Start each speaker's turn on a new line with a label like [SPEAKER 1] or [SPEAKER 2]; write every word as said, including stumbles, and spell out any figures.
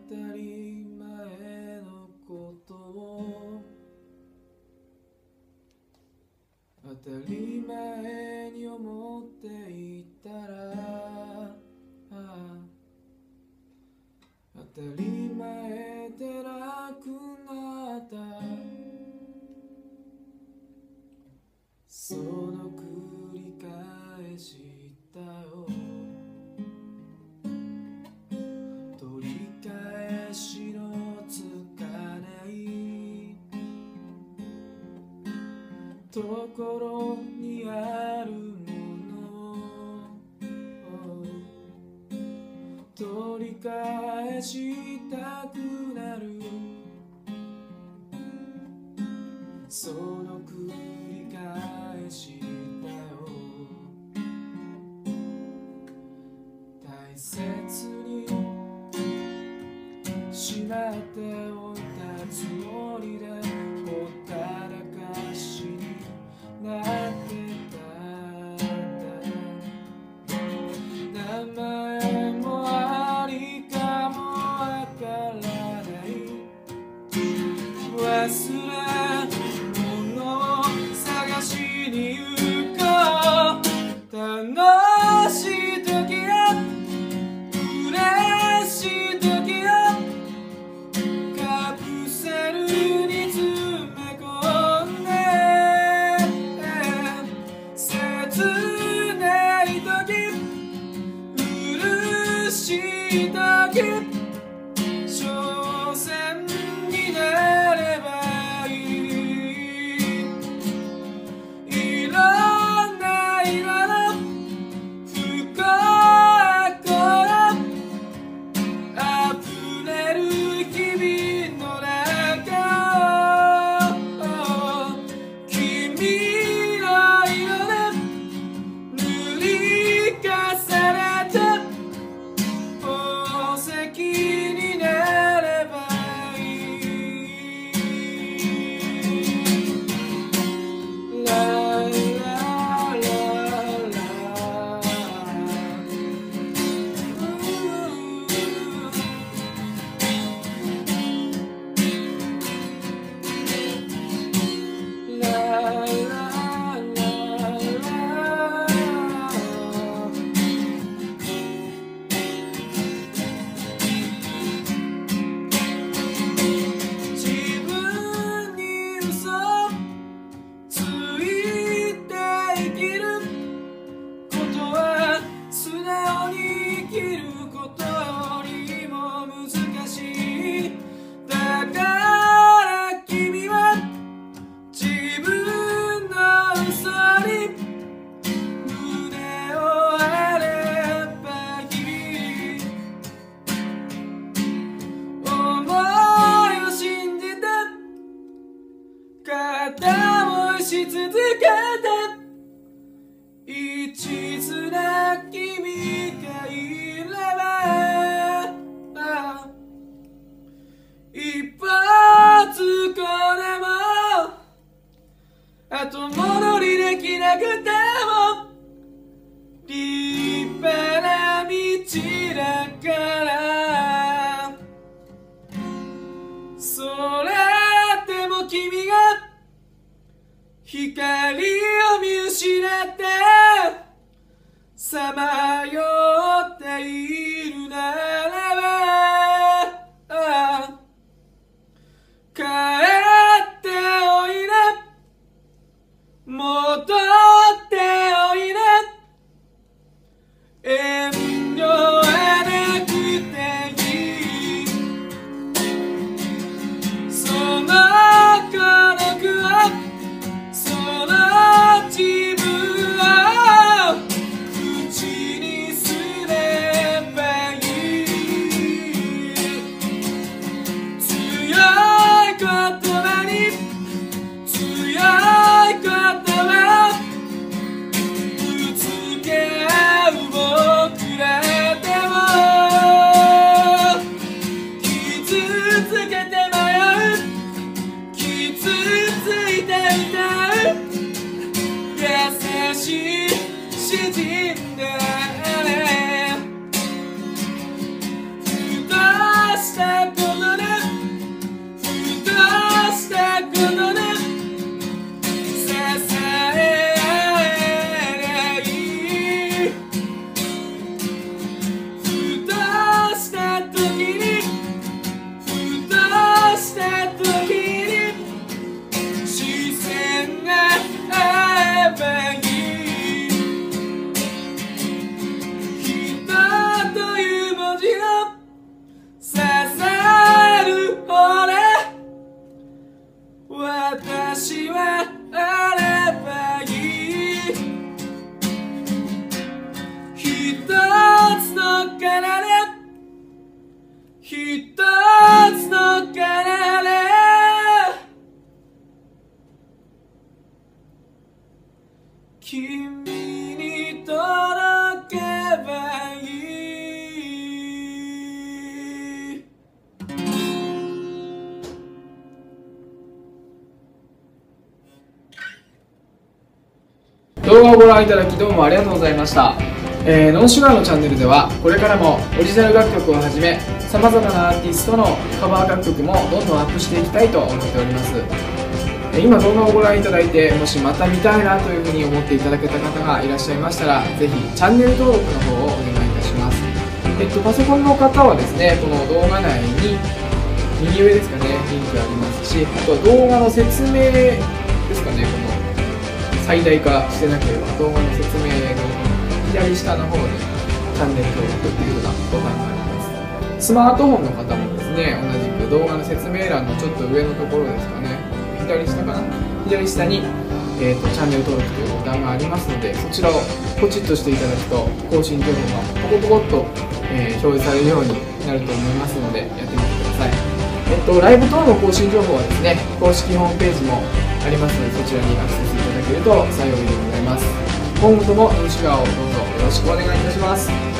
[SPEAKER 1] たり前のことを当たり前に思っていたら、当たり前でなくなった。その繰り返しだよ。取り返しのつかないところにあるものを取り返したくなる。その繰り返しだよ。大切にしまっておいたつもりでほったらかしになってたんだ。名前もありかもわからない忘れ物を探しに行こう。楽しい時や嬉しい時やカプセルに詰め込んで切ない時嬉しい時挑戦になればいい。いろんな色の不幸があふれる日々の中を君の色で塗り重ねた宝石になればいい。ララララ自分に嘘ついて生きることは素直に生きることよりも難しい。だから君は自分の嘘に胸を張ればいい。想いを信じて片思いし続けて一途な君がいれば一発これも後戻りできなくても立派な道だから。それでも君が光をしてくのねふとしてくのね支えれいいふとした時にふとした時に視線が合えばいい私はあればいい一つの殻で一つの殻で君に届けばいい
[SPEAKER 2] 動画をご覧いただきどうもありがとうございました。えー、ノンシュガーのチャンネルではこれからもオリジナル楽曲をはじめさまざまなアーティストのカバー楽曲もどんどんアップしていきたいと思っております。えー、今動画をご覧いただいてもしまた見たいなというふうに思っていただけた方がいらっしゃいましたらぜひチャンネル登録の方をお願いいたします。えっと、パソコンの方はですねこの動画内に右上ですかねリンクありますし、あとは動画の説明ですかね、この最大化してなければ動画の説明の左下の方にチャンネル登録っていうようなボタンがあります。スマートフォンの方もですね同じく動画の説明欄のちょっと上のところですかね、左下かな左下に、えーと、チャンネル登録というボタンがありますのでそちらをポチッとしていただくと更新情報がポコポコっと、えー、表示されるようになると思いますのでやってみてください。えっと、ライブ等の更新情報はですね公式ホームページもありますのでそちらにアクセスいただけると幸いでございます。今後ともノンシュガーをどうぞよろしくお願いいたします。